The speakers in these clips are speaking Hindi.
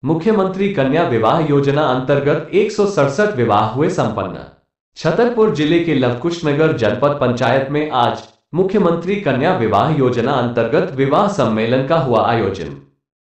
मुख्यमंत्री कन्या विवाह योजना अंतर्गत 167 विवाह हुए संपन्न। छतरपुर जिले के लवकुश नगर जनपद पंचायत में आज मुख्यमंत्री कन्या विवाह योजना अंतर्गत विवाह सम्मेलन का हुआ आयोजन।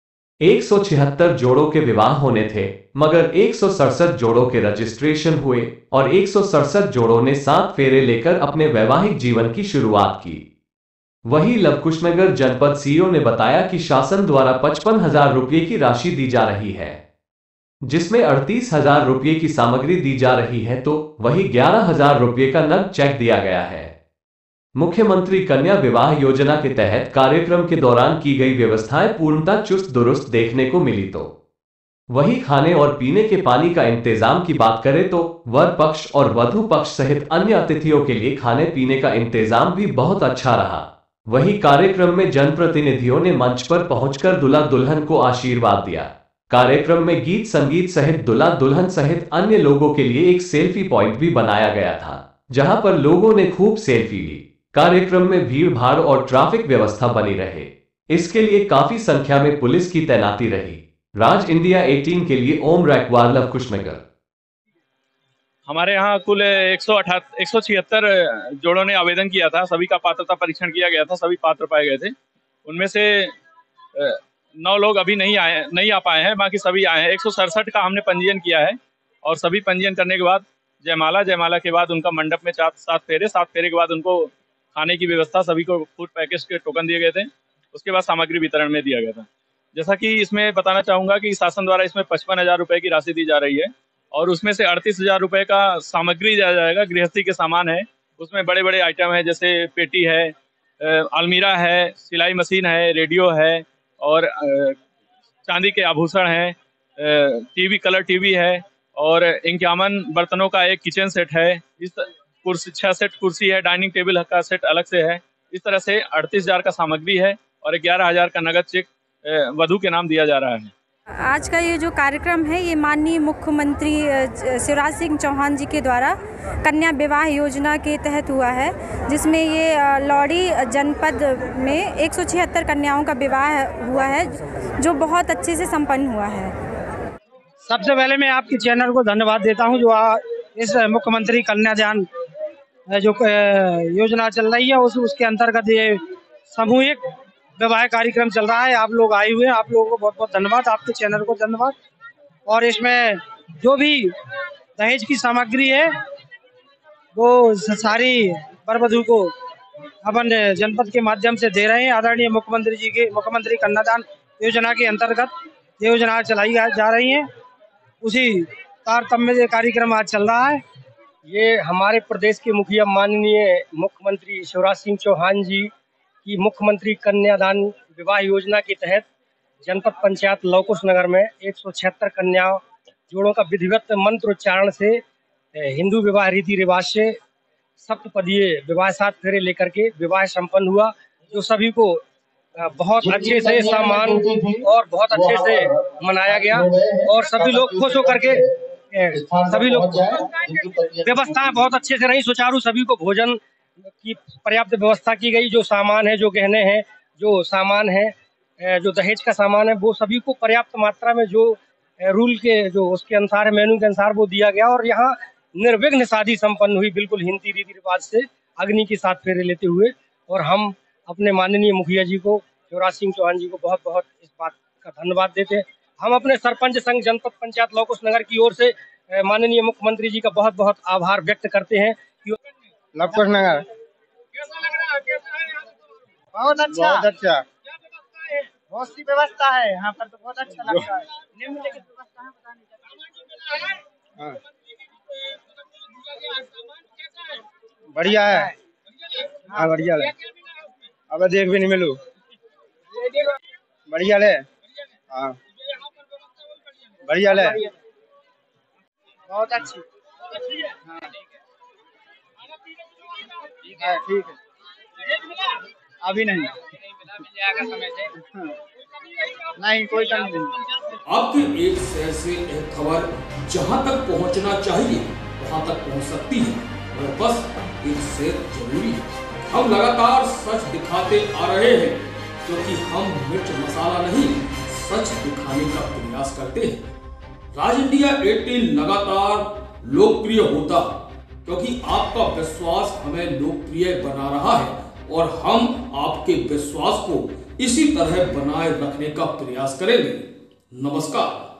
176 जोड़ों के विवाह होने थे, मगर 167 जोड़ों के रजिस्ट्रेशन हुए और 167 जोड़ों ने 7 फेरे लेकर अपने वैवाहिक जीवन की शुरुआत की। वहीं लवकुशनगर जनपद सीईओ ने बताया कि शासन द्वारा 55,000 रुपये की राशि दी जा रही है, जिसमें 38,000 रुपये की सामग्री दी जा रही है, तो वहीं 11,000 रुपये का नकद चेक दिया गया है। मुख्यमंत्री कन्या विवाह योजना के तहत कार्यक्रम के दौरान की गई व्यवस्थाएं पूर्णतः चुस्त दुरुस्त देखने को मिली। तो वहीं खाने और पीने के पानी का इंतजाम की बात करें तो वर पक्ष और वधु पक्ष सहित अन्य अतिथियों के लिए खाने पीने का इंतजाम भी बहुत अच्छा रहा। वहीं कार्यक्रम में जनप्रतिनिधियों ने मंच पर पहुंचकर दूल्हा दुल्हन को आशीर्वाद दिया। कार्यक्रम में गीत संगीत सहित दूल्हा दुल्हन सहित अन्य लोगों के लिए एक सेल्फी पॉइंट भी बनाया गया था, जहां पर लोगों ने खूब सेल्फी ली। कार्यक्रम में भीड़ भाड़ और ट्रैफिक व्यवस्था बनी रहे, इसके लिए काफी संख्या में पुलिस की तैनाती रही। राज इंडिया 18 के लिए ओम रैकवार, लवकुशनगर। हमारे यहाँ कुल 176 जोड़ों ने आवेदन किया था। सभी का पात्रता परीक्षण किया गया था, सभी पात्र पाए गए थे। उनमें से 9 लोग अभी नहीं आ पाए हैं, बाकी सभी आए हैं। 167 का हमने पंजीयन किया है और सभी पंजीयन करने के बाद जयमाला के बाद उनका मंडप में 7 फेरे के बाद उनको खाने की व्यवस्था, सभी को फूड पैकेज के टोकन दिए गए थे। उसके बाद सामग्री वितरण में दिया गया था। जैसा कि इसमें बताना चाहूँगा कि शासन द्वारा इसमें 55,000 रुपये की राशि दी जा रही है और उसमें से 38,000 रुपये का सामग्री दिया जाएगा। गृहस्थी के सामान है, उसमें बड़े बड़े आइटम है, जैसे पेटी है, अलमीरा है, सिलाई मशीन है, रेडियो है और चांदी के आभूषण हैं, टीवी, कलर टीवी है और 51 बर्तनों का एक किचन सेट है। इस कुर्सी 6 सेट कुर्सी है, डाइनिंग टेबल का सेट अलग से है। इस तरह से 38,000 का सामग्री है और 11,000 का नगद चेक वधू के नाम दिया जा रहा है। आज का ये जो कार्यक्रम है, ये माननीय मुख्यमंत्री शिवराज सिंह चौहान जी के द्वारा कन्या विवाह योजना के तहत हुआ है, जिसमें ये लौड़ी जनपद में 176 कन्याओं का विवाह हुआ है, जो बहुत अच्छे से संपन्न हुआ है। सबसे पहले मैं आपके चैनल को धन्यवाद देता हूँ, जो इस मुख्यमंत्री कन्यादान जो योजना चल रही है उसके अंतर्गत ये सामूहिक विवाह कार्यक्रम चल रहा है। आप लोग आए हुए हैं, आप लोगों को बहुत बहुत धन्यवाद, आपके चैनल को धन्यवाद। और इसमें जो भी दहेज की सामग्री है वो सारी वर वधू को अपन जनपद के माध्यम से दे रहे हैं। आदरणीय मुख्यमंत्री जी के मुख्यमंत्री कन्यादान योजना के अंतर्गत योजना चलाई जा रही है, उसी तारतम्य में कार्यक्रम आज चल रहा है। ये हमारे प्रदेश के मुखिया माननीय मुख्यमंत्री शिवराज सिंह चौहान जी की मुख्यमंत्री कन्यादान विवाह योजना के तहत जनपद पंचायत लवकुश नगर में 176 कन्या जोड़ों का विधिवत मंत्रोच्चारण से हिंदू विवाह रीति रिवाज से सप्तपदीय विवाह 7 फेरे लेकर के विवाह संपन्न हुआ, जो सभी को बहुत अच्छे से सम्मान और बहुत अच्छे से मनाया गया और सभी लोग खुश होकर के सभी लोग व्यवस्थाएं बहुत अच्छे से रही, सुचारू, सभी को भोजन की पर्याप्त व्यवस्था की गई। जो सामान है, जो गहने हैं, जो सामान है, जो दहेज का सामान है, वो सभी को पर्याप्त मात्रा में जो रूल के जो उसके अनुसार है, मेनू के अनुसार वो दिया गया और यहाँ निर्विघ्न शादी संपन्न हुई, बिल्कुल हिंदी रीति रिवाज से अग्नि की 7 फेरे लेते हुए। और हम अपने माननीय मुखिया जी को, शिवराज सिंह चौहान जी को बहुत बहुत इस बात का धन्यवाद देते हैं। हम अपने सरपंच संघ जनपद पंचायत लवकुश नगर की ओर से माननीय मुख्यमंत्री जी का बहुत बहुत आभार व्यक्त करते हैं। लवकुश नगर बहुत अच्छा, बहुत सी व्यवस्था है यहाँ पर, तो बहुत अच्छा लगता है। निम्नलिखित व्यवस्था है, बताने बढ़िया है। हाँ बढ़िया ले, अब देख भी नहीं मिलू, बढ़िया ले। हाँ बढ़िया ले, बहुत अच्छी। ठीक है, ठीक है, अभी नहीं, समय से नहीं, कोई कमी नहीं। आपकी एक शहर से एक खबर जहां तक पहुंचना चाहिए वहां तक पहुंच सकती है, और बस एक शेयर जरूरी है। हम लगातार सच दिखाते आ रहे हैं, क्योंकि हम मिर्च मसाला नहीं, सच दिखाने का प्रयास करते हैं। राज इंडिया 18 लगातार लोकप्रिय होता क्योंकि आपका विश्वास हमें लोकप्रिय बना रहा है और हम आपके विश्वास को इसी तरह बनाए रखने का प्रयास करेंगे। नमस्कार।